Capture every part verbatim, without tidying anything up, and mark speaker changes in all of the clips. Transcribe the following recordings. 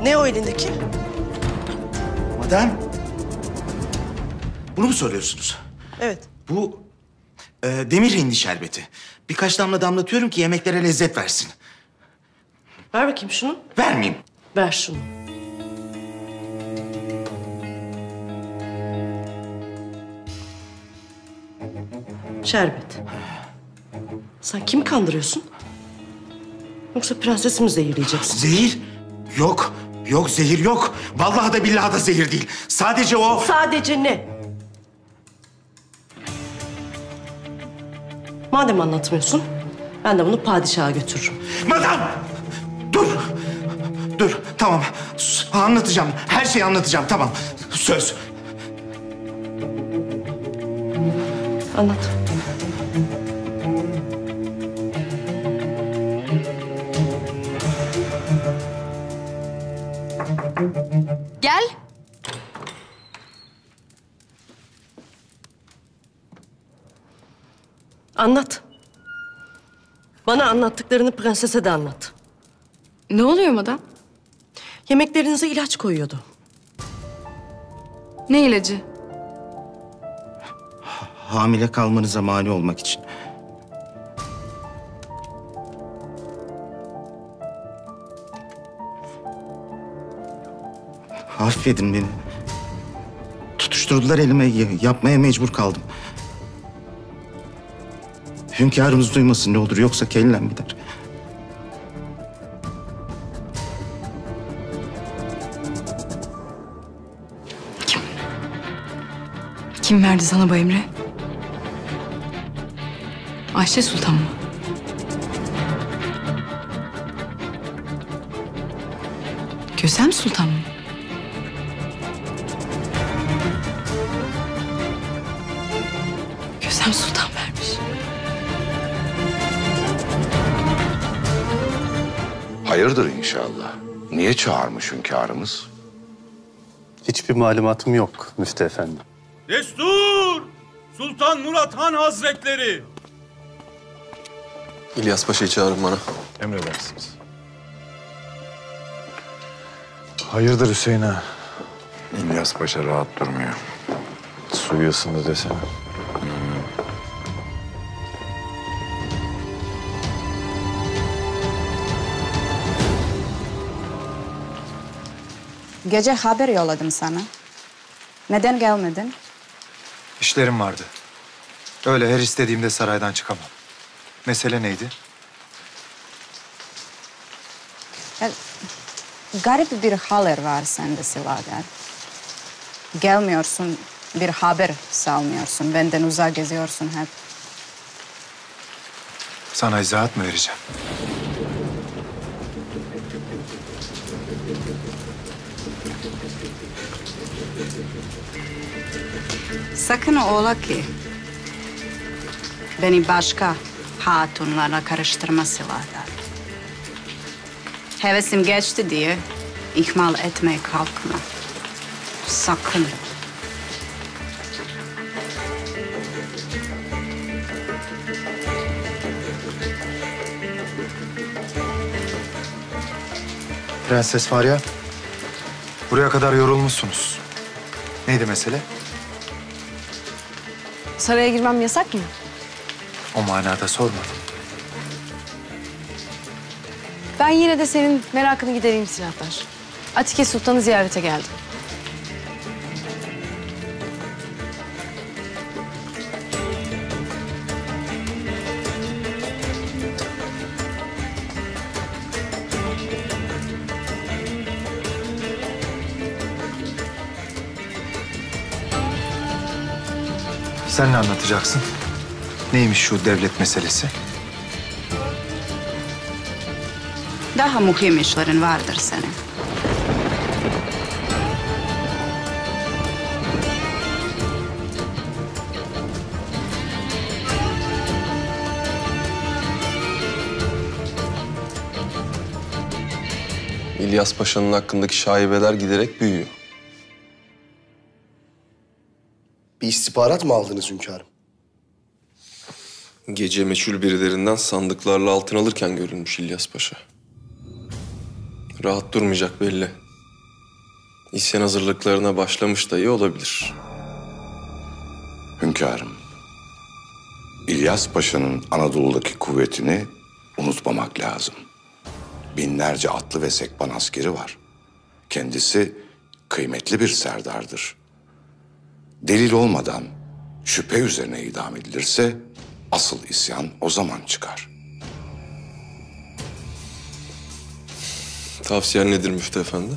Speaker 1: Ne o elindeki?
Speaker 2: Madem, bunu mu soruyorsunuz?
Speaker 1: Evet.
Speaker 2: Bu e, demir hindi şerbeti. Birkaç damla damlatıyorum ki yemeklere lezzet versin.
Speaker 1: Ver bakayım şunu.
Speaker 2: Vermeyeyim.
Speaker 1: Ver şunu. Şerbet. Sen kimi kandırıyorsun? Yoksa prensesi mi zehirleyeceksin?
Speaker 2: Zehir? Yok. Yok, zehir yok. Vallahi da billahi da zehir değil. Sadece o...
Speaker 1: Sadece ne? Madem anlatmıyorsun, ben de bunu padişaha götürürüm.
Speaker 2: Madam! Dur! Dur, tamam. Sus, anlatacağım. Her şeyi anlatacağım, tamam. Söz.
Speaker 1: Anlat.
Speaker 3: Gel.
Speaker 1: Anlat. Bana anlattıklarını prensese de anlat.
Speaker 3: Ne oluyor madam?
Speaker 1: Yemeklerinize ilaç koyuyordu.
Speaker 3: Ne ilacı?
Speaker 2: Hamile kalmanıza mani olmak için. Affedin beni. Tutuşturdular elime, yapmaya mecbur kaldım. Hünkârımız duymasın ne olur, yoksa kellem gider.
Speaker 3: Kim? Kim verdi sana bu emri? Ayşe Sultan mı? Kösem Sultan mı? Kösem Sultan vermiş.
Speaker 4: Hayırdır inşallah. Niye çağırmış hünkârımız?
Speaker 5: Hiçbir malumatım yok Müftü Efendi.
Speaker 6: Destur! Sultan Murat Han Hazretleri!
Speaker 7: İlyas Paşa'yı çağırın bana.
Speaker 8: Emredersiniz. Hayırdır Hüseyin ağa?
Speaker 4: İlyas Paşa rahat durmuyor.
Speaker 8: Suyu ısındı desene.
Speaker 9: Gece haber yolladım sana. Neden gelmedin?
Speaker 10: İşlerim vardı. Öyle her istediğimde saraydan çıkamam. Mesele neydi?
Speaker 9: Ya, garip bir haller var sende Silader. Gelmiyorsun, bir haber salmıyorsun. Benden uzak geziyorsun hep.
Speaker 10: Sana izahat mı vereceğim?
Speaker 9: Sakın ola ki beni başka hatunlarla karıştırma Silader. Hevesim geçti diye ihmal etmeye kalkma. Sakın.
Speaker 10: Prenses Fariha, buraya kadar yorulmuşsunuz. Neydi mesele?
Speaker 3: Saraya girmem yasak mı?
Speaker 10: O manada sormadım.
Speaker 3: Ben yine de senin merakını gidereyim Silahlar. Atike Sultan'ı ziyarete geldim.
Speaker 10: Sen ne anlatacaksın? Neymiş şu devlet meselesi?
Speaker 9: Daha mühim işlerin vardır senin.
Speaker 7: İlyas Paşa'nın hakkındaki şaibeler giderek büyüyor.
Speaker 11: Bir istihbarat mı aldınız hünkârım?
Speaker 7: Gece meçhul birilerinden sandıklarla altın alırken görülmüş İlyas Paşa. Rahat durmayacak belli. İsyan hazırlıklarına başlamış da iyi olabilir.
Speaker 4: Hünkârım, İlyas Paşa'nın Anadolu'daki kuvvetini unutmamak lazım. Binlerce atlı ve sekban askeri var. Kendisi kıymetli bir serdardır. Delil olmadan şüphe üzerine idam edilirse asıl isyan o zaman çıkar.
Speaker 7: Tavsiyen nedir Müftü Efendi?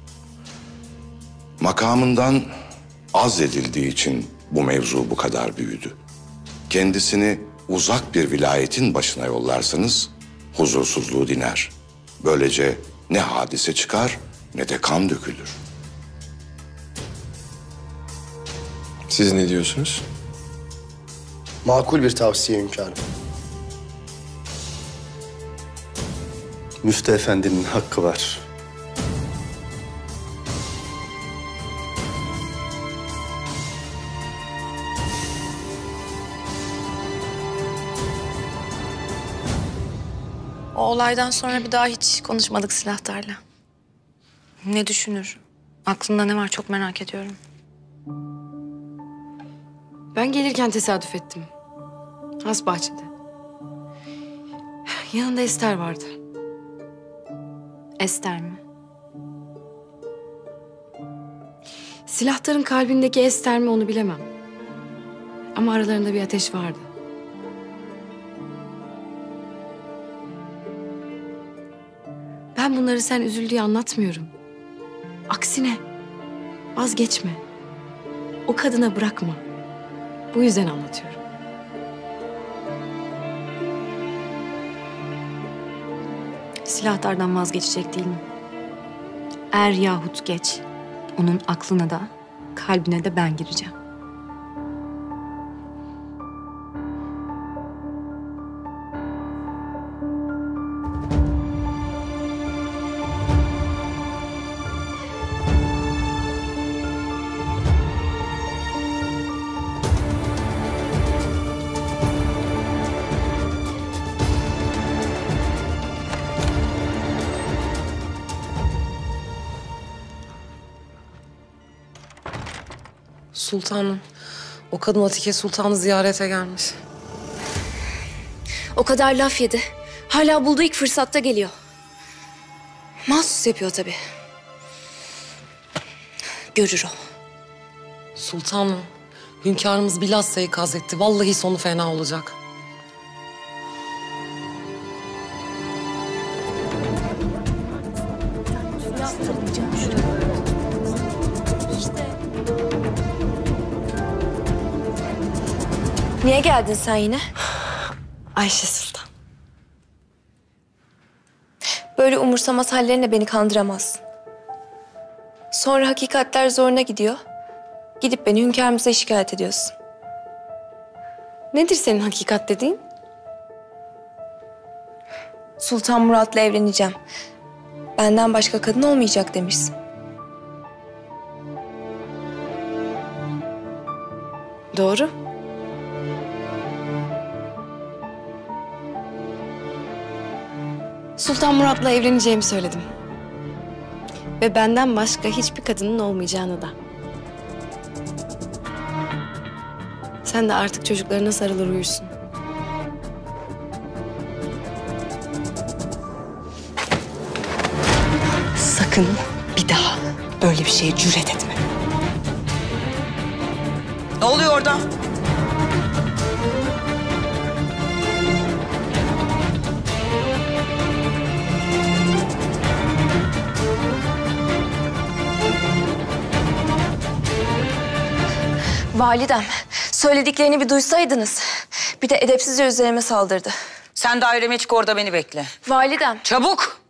Speaker 4: Makamından azledildiği için bu mevzu bu kadar büyüdü. Kendisini uzak bir vilayetin başına yollarsanız huzursuzluğu diner. Böylece ne hadise çıkar ne de kan dökülür.
Speaker 7: Siz ne diyorsunuz?
Speaker 11: Makul bir tavsiye hünkârım.
Speaker 5: Müftü Efendi'nin hakkı var.
Speaker 3: O olaydan sonra bir daha hiç konuşmadık silahtarla. Ne düşünür? Aklında ne var çok merak ediyorum. Ben gelirken tesadüf ettim. Has bahçede. Yanında Ester vardı. Ester mi? Silahtarın kalbindeki Ester mi onu bilemem. Ama aralarında bir ateş vardı. Ben bunları sen üzül diye anlatmıyorum. Aksine vazgeçme. O kadına bırakma. Bu yüzden anlatıyorum. Silahtardan vazgeçecek değilim. Er yahut geç, onun aklına da, kalbine de ben gireceğim.
Speaker 12: Sultanım, o kadın Atike Sultan'ı ziyarete gelmiş.
Speaker 13: O kadar laf yedi. Hala bulduğu ilk fırsatta geliyor. Mahsus yapıyor tabii. Görür o.
Speaker 12: Sultanım, hünkârımız bilhassa ikaz etti. Vallahi sonu fena olacak.
Speaker 13: Niye geldin sen yine?
Speaker 12: Ayşe Sultan.
Speaker 13: Böyle umursamaz hallerinle beni kandıramazsın. Sonra hakikatler zoruna gidiyor. Gidip beni hünkârımıza şikayet ediyorsun.
Speaker 12: Nedir senin hakikat dediğin?
Speaker 13: Sultan Murat'la evleneceğim. Benden başka kadın olmayacak demişsin.
Speaker 12: Doğru.
Speaker 3: Sultan Murat'la evleneceğimi söyledim. Ve benden başka hiçbir kadının olmayacağını da. Sen de artık çocuklarına sarılır uyursun.
Speaker 12: Sakın bir daha böyle bir şeye cüret etme.
Speaker 14: Ne oluyor orada?
Speaker 13: Validem, söylediklerini bir duysaydınız. Bir de edepsizce üzerime saldırdı.
Speaker 14: Sen daireme çık, orada beni bekle.
Speaker 13: Validem.
Speaker 14: Çabuk!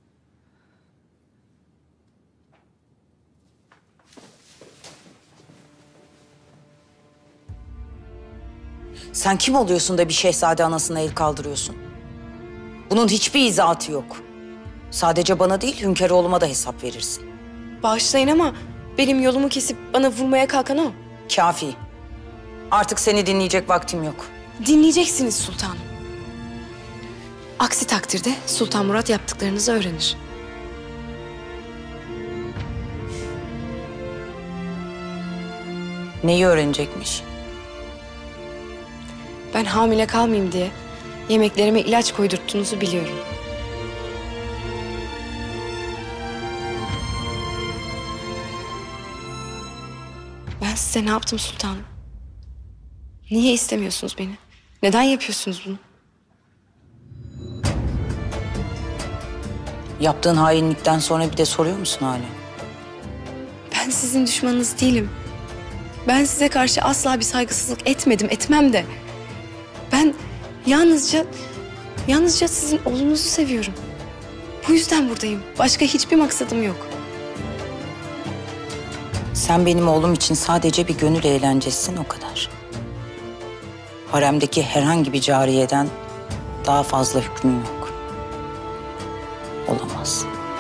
Speaker 14: Sen kim oluyorsun da bir şehzade anasına el kaldırıyorsun? Bunun hiçbir izahatı yok. Sadece bana değil, hünkâroğluma da hesap verirsin.
Speaker 3: Bağışlayın ama benim yolumu kesip bana vurmaya kalkan o.
Speaker 14: Kafi. Artık seni dinleyecek vaktim yok.
Speaker 3: Dinleyeceksiniz sultanım. Aksi takdirde Sultan Murat yaptıklarınızı öğrenir.
Speaker 14: Neyi öğrenecekmiş?
Speaker 3: Ben hamile kalmayayım diye yemeklerime ilaç koydurttuğunuzu biliyorum. Ben size ne yaptım sultanım? Niye istemiyorsunuz beni? Neden yapıyorsunuz bunu?
Speaker 14: Yaptığın hainlikten sonra bir de soruyor musun hala?
Speaker 3: Ben sizin düşmanınız değilim. Ben size karşı asla bir saygısızlık etmedim, etmem de. Ben yalnızca, yalnızca sizin oğlunuzu seviyorum. Bu yüzden buradayım. Başka hiçbir maksadım yok.
Speaker 14: Sen benim oğlum için sadece bir gönül eğlencesin, o kadar. Haremdeki herhangi bir cariyeden daha fazla hükmün yok. Olamaz.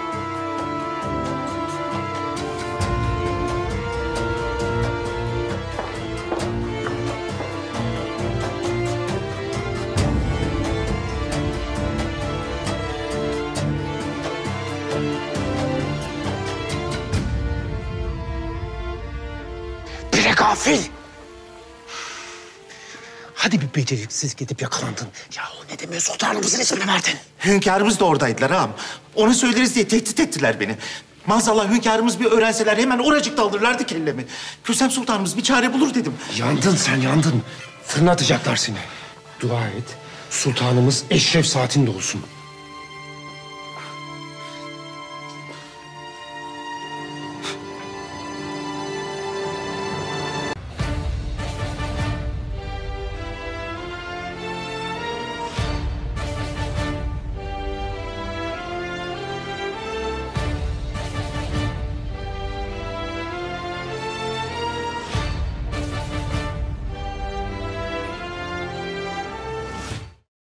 Speaker 2: Bire gafil. Hadi bir beceriksiz gidip yakalandın. Ya o ne demiyor, sultanımızın ismini verdin. Hünkârımız da oradaydılar ağam. Ona söyleriz diye tehdit ettiler beni. Maazallah hünkârımız bir öğrenseler hemen oracıkta alırlardı kellemi. Kösem sultanımız bir çare bulur dedim.
Speaker 15: Yandın sen, yandın. Fırına atacaklar seni. Dua et, sultanımız eşref saatinde olsun.